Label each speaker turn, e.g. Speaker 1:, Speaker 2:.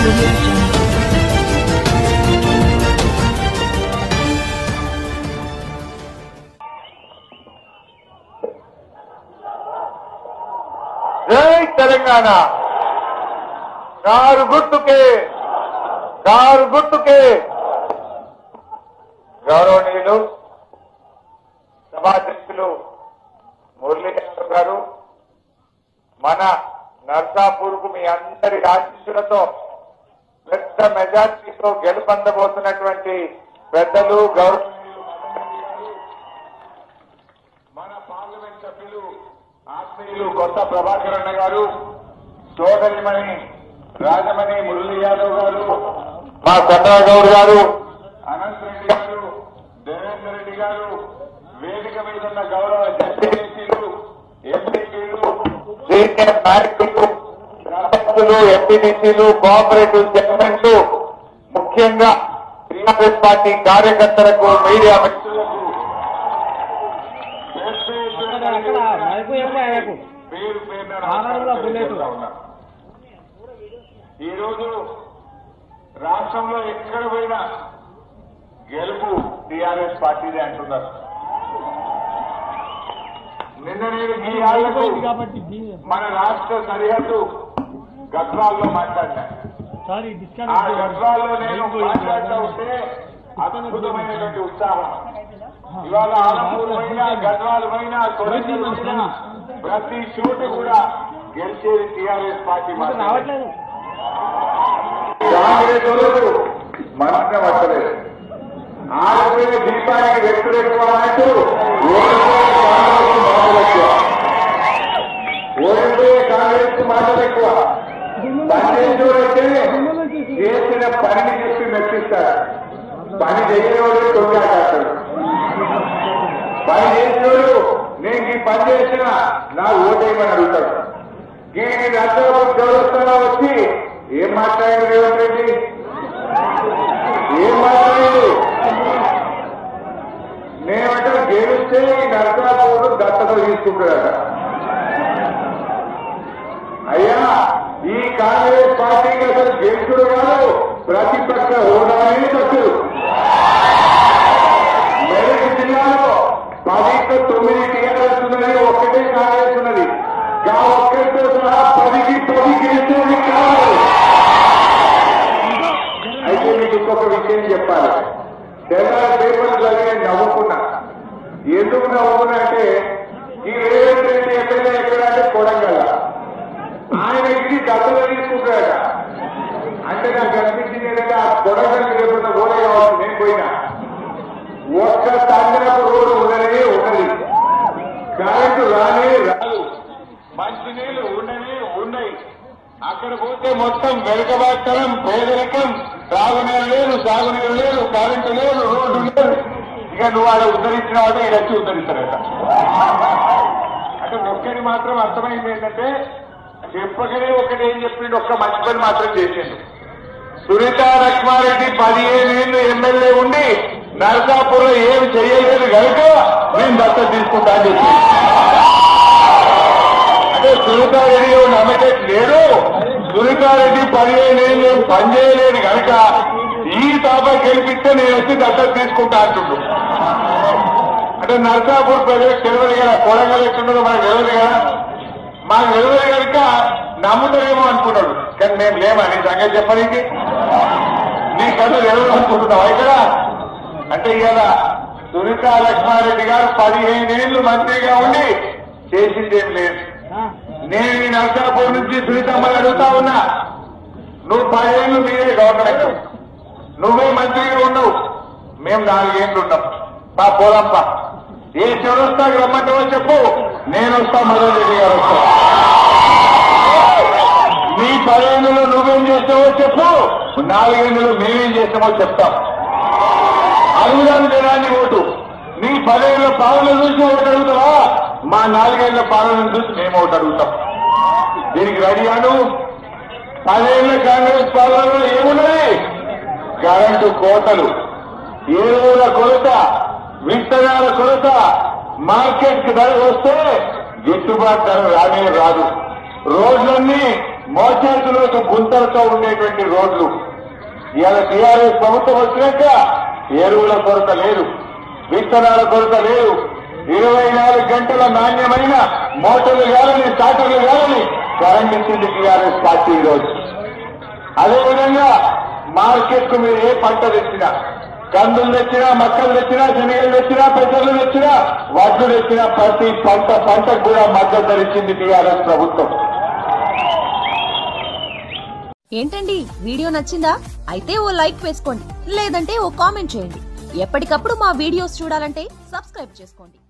Speaker 1: జై తెలంగాణ కారు గుర్తుకే గౌరవనీయులు సభాధ్యక్షులు మురళీ యాదవ్ గారు మన నర్సాపూర్కు మీ అందరి ఆశీస్సులతో పెద్ద మెజార్టీతో గెలుపొందబోతున్నటువంటి పెద్దలు గౌరవనీయులు మన పార్లమెంట్ సభ్యులు ఆత్మీయులు కొత్త ప్రభాకర్ అన్న గారు, సోదరిమణి రాజమణి మురళీ యాదవ్ గారు, మా చంద్రగౌడ్ గారు, అనంత్ రెడ్డి గారు, దేవేందర్ రెడ్డి గారు, వేదిక మీద ఉన్న గౌరవ జడ్పీటీసీలు, ఎంపీలు, సీనియర్ నాయకులు, సర్పంచులు, ఎంపీటీసీలు, కోఆపరేటివ్ చైర్మన్లు, ముఖ్యంగా టీఆర్ఎస్ పార్టీ కార్యకర్తలకు, మీడియా మిత్రులకు పేరు పేరున ఈరోజు రాష్ట్రంలో ఎక్కడ పోయినా గెలుపు టీఆర్ఎస్ పార్టీదే అంటున్నారు. నిన్న నేను ఈ ఆళ్లకు మన రాష్ట్ర సరిహద్దు గద్వాల్లో మాట్లాడినా. ఆ గద్వాల్లో నేను మాట్లాడుతూ ఉంటే అద్భుతమైనటువంటి ఉత్సాహం. ఇవాళ ఆలమూరు పైన, గద్వాలు పైన, కొడంగల్ పైన ప్రతి చోట కూడా గెలిచేది టీఆర్ఎస్ పార్టీ మాత్రమే. కాంగ్రెస్ వాళ్ళు మనమే పట్టలేదు. ఆడపోయిన దీపానికి వ్యక్తులు ఎక్కువ అంటూ ఓడిపోయే కాంగ్రెస్ మాటలు ఎక్కువ. పనిచేసేవాడైతే చేసిన పనిని చెప్పి మెచ్చిస్తారు. పని చేయనివాడు తొంగాడు. పని చేసేవాడు నేను ఈ పని చేసిన నా ఓటేయమని అడుగుతాడు. దీనికి నర్సాపూర్ చౌరస్తాలో వచ్చి ఏం మాట్లాడాడు రేవంత్ రెడ్డి? ఏం మాట్లాడాడు? నేనంటే గెలిస్తే ఈ నర్సాపూర్ దత్తత తీసుకుంటాడట. అయ్యా, ఈ కాంగ్రెస్ పార్టీకి అసలు గెలుచుడు కాదు, ప్రతిపక్ష హోదానే తక్కువ. మెదక్ జిల్లాలో 10-9 టీఆర్ఎస్ ఉన్నది, ఒక్కటే కాంగ్రెస్ ఉన్నది. ఆ ఒక్కరితో సహా 10కి 10 గెలిచేది కాదు. అయితే మీకు ఇంకొక విషయం చెప్పాలి. తెలంగాణ పేపర్లు చదివి నవ్వుకున్నా. ఎందుకు నవ్వుకున్నా అంటే ఈ రేవంత్ రెడ్డి ఎమ్మెల్యే ఎక్కడ అంటే కొడంగల్. ఆయన ఇది దత్తత తీసుకుంటాడట. అంటే నాకు అనిపించింది ఏంటంటే ఆ కొడంగల్ లేకుండా ఓడే కావాలి. నేను పోయినా ఒక్క తండ్రకు రోడ్డు ఉండనే ఉన్నది, కరెంటు రానే రాదు, మంచినీళ్లు ఉండనే ఉన్నాయి. అక్కడ పోతే మొత్తం వెనుకబాటం, పేదరికం, తాగునీరు లేదు, సాగునీరు లేదు, కరెంటు లేదు, రోడ్డు లేదు. ఇక నువ్వు ఆడ ఉద్ధరించిన వాడు ఇక్కడ వచ్చి ఉద్ధరిస్తారట. అంటే ఒక్కడి మాత్రం అర్థమైంది ఏంటంటే చెప్పకనే ఒకటి ఏం చెప్పిండు, ఒక్క మంచి పని మాత్రం చేసిండు. సునీత లక్ష్మారెడ్డి 15 ఏళ్ళు ఎమ్మెల్యే ఉండి నర్సాపూర్లో ఏమి చేయలేదు కనుక నేను దత్తత తీసుకుంటా అని చెప్పి. అంటే సునీతారెడ్డి నమ్మకం లేడు. సునీతారెడ్డి 15 ఏళ్ళు పనిచేయలేదు కనుక ఈ తాప గెలిపిస్తే నేను వచ్చి దత్తత తీసుకుంటా అంటుండు. అంటే నర్సాపూర్ ప్రజలకు తెలియదు కదా, కొడంగల్ ఎట్లుండదో మనకు తెలియదు కదా. మాకు తెలియదు కనుక నమ్ముతారేమో అనుకున్నాడు. కానీ మేము లేమా నీ సంగతి చెప్పడానికి? నీ కథ తెలియదు అనుకుంటున్నావా ఇక్కడ? అంటే ఇవాళ సునీత లక్ష్మారెడ్డి గారు 15 ఏళ్ళు మంత్రిగా ఉండి చేసిందేం లేదు. నేను ఈ నర్సాపూర్ నుంచి సునీతమ్మని అడుగుతా ఉన్నా, నువ్వు 10 ఏళ్ళు మీరే గవర్నమెంట్, నువ్వే మంత్రిగా ఉండవు, మేము 4 ఏళ్ళు ఉన్నాం. మా పోలంప ఏ చౌరస్తాకి రమ్మంటావో చెప్పు, నేను వస్తా, మదన్ రెడ్డి గారు వస్తా. నీ 10 ఏళ్ళలో నువ్వేం చేస్తావో చెప్పు, 4 ఏళ్ళలో మేమేం చేస్తామో చెప్తాం. అడుగుదాని జనాన్ని ఓటు. నీ 10 ఏళ్ల పాలన చూసి ఓటు అడుగుతావా? మా 4 ఏళ్ల పాలన చూసి మేము ఓటు అడుగుతాం. దీనికి రెడీ అను. 10 ఏళ్ల కాంగ్రెస్ పాలనలో ఏమున్నది? కరెంటు కోతలు, ఎరువుల కొరత, విత్తనాల కొరత, మార్కెట్ కి ధర వస్తే గిట్టుబాటు ధర రానే రాదు. రోడ్లన్నీ మోచేతులు గుంతలతో ఉండేటువంటి రోడ్లు. ఇవాళ టీఆర్ఎస్ ప్రభుత్వం వచ్చినాక ఎరువుల కొరత లేదు, విత్తనాల కొరత లేదు, 24 గంటల నాణ్యమైన మోటార్లు కాదని స్టార్టర్లు కాదని కరెంట్ ఇచ్చింది టీఆర్ఎస్ పార్టీ ఈరోజు. అదేవిధంగా మార్కెట్ కు మీరు ఏ పంట తెచ్చినా, కందులు తెచ్చినా, మక్కలు తెచ్చినా, శనగలు తెచ్చినా, పెసర్లు తెచ్చినా, వడ్లు తెచ్చినా ప్రతి పంటకు కూడా మద్దతు ధరించింది టీఆర్ఎస్ ప్రభుత్వం.
Speaker 2: ఏంటండి వీడియో నచ్చిందా? అయితే ఓ లైక్ వేసుకోండి, లేదంటే ఓ కామెంట్ చేయండి. ఎప్పటికప్పుడు మా వీడియోస్ చూడాలంటే సబ్స్క్రైబ్ చేసుకోండి.